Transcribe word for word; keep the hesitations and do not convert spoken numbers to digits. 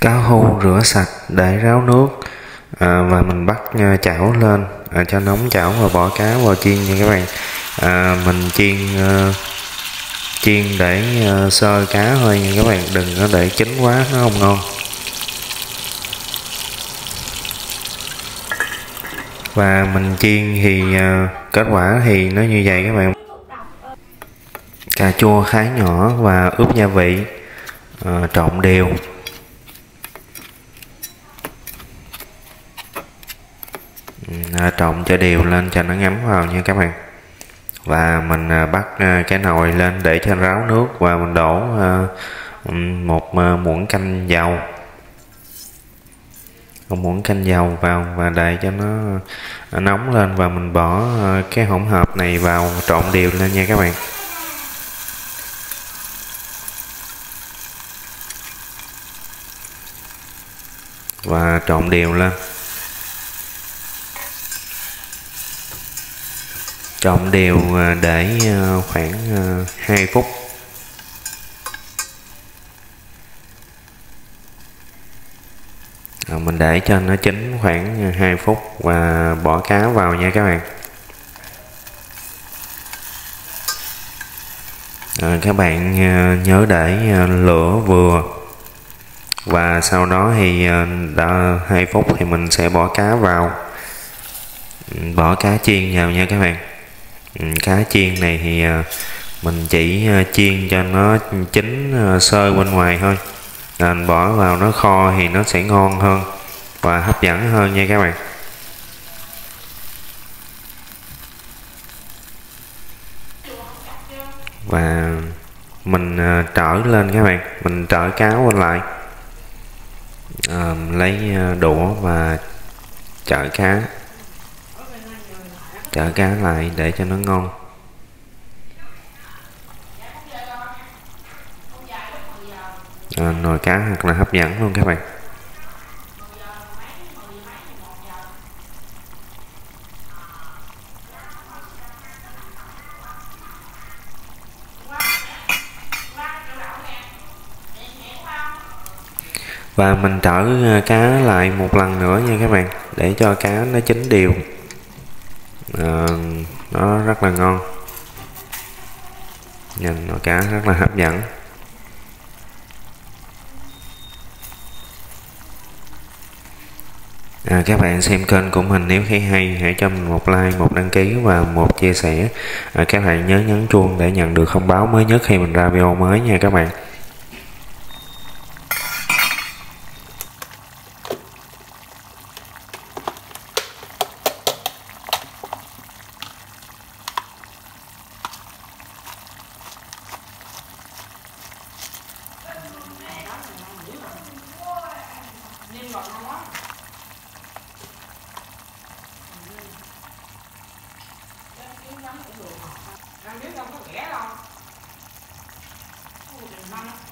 Cá hưu rửa sạch để ráo nước, à, và mình bắt à, chảo lên à, cho nóng chảo và bỏ cá vào chiên nha các bạn. à, mình chiên à, chiên để à, sơ cá thôi nha các bạn, đừng có để chín quá nó không ngon. Và mình chiên thì à, kết quả thì nó như vậy các bạn. Cà chua khá nhỏ và ướp gia vị, à, trộn đều. À, trộn cho đều lên cho nó ngấm vào nha các bạn. Và mình à, bắt à, cái nồi lên để cho ráo nước và mình đổ à, một à, muỗng canh dầu một muỗng canh dầu vào và để cho nó à, nóng lên, và mình bỏ à, cái hỗn hợp này vào trộn đều lên nha các bạn. Và trộn đều lên, trộn đều để khoảng hai phút. À, mình để cho nó chín khoảng hai phút và bỏ cá vào nha các bạn. À, các bạn nhớ để lửa vừa, và sau đó thì đã hai phút thì mình sẽ bỏ cá vào, bỏ cá chiên vào nha các bạn. Cá chiên này thì mình chỉ chiên cho nó chín sơ bên ngoài thôi, nên bỏ vào nó kho thì nó sẽ ngon hơn và hấp dẫn hơn nha các bạn. Và mình trở lên các bạn, mình trở cá bên lại, à, lấy đũa và trở cá trở cá lại để cho nó ngon. À, nồi cá thật là hấp dẫn luôn các bạn. Và mình trở cá lại một lần nữa nha các bạn, để cho cá nó chín đều, à, nó rất là ngon. Nhìn nồi cá rất là hấp dẫn. À, các bạn xem kênh của mình nếu thấy hay, hãy cho mình một like, một đăng ký và một chia sẻ. À, các bạn nhớ nhấn chuông để nhận được thông báo mới nhất khi mình ra video mới nha các bạn. Ăn biết đâu có ghẻ đâu. Ôi,